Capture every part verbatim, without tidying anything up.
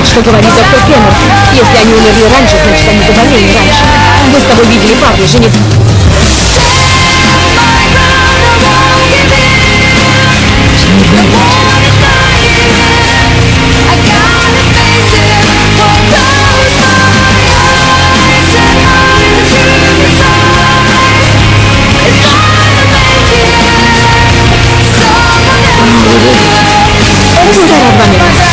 плевать, что говорит доктор Кеннет. Если они умерли раньше, значит они заболели раньше. Мы с тобой видели парня, жених... Полтора два минута.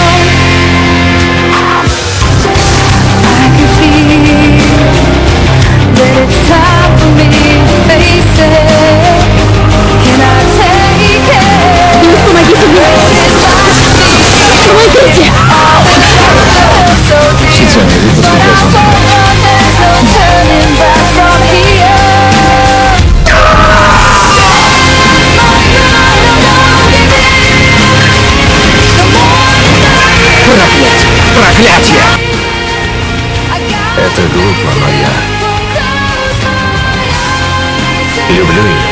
Помогите мне! Помогите! Специальный выпуск Проклятие! Проклятие! Это глупо, но я люблю ее.